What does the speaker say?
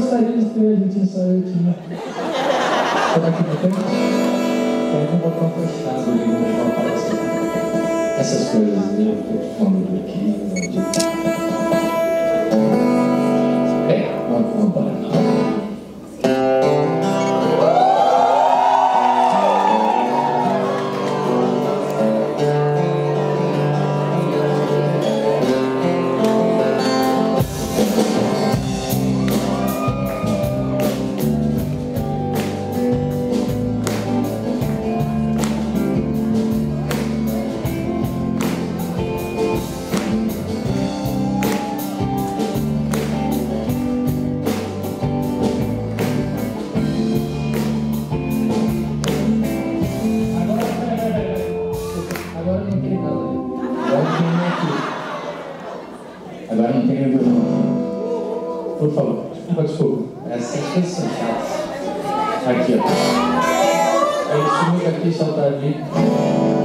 gostaria de ter, a gente só eu tinha. Como é que não tem? Tem um botão fechado ali, não aparece. Essas coisas ali, eu tô falando aqui. Vamos parar. Agora não tem violão. Por favor, desculpa. Essas coisas são chatas. Aqui, ó. Aí sumir aqui, soltar ali.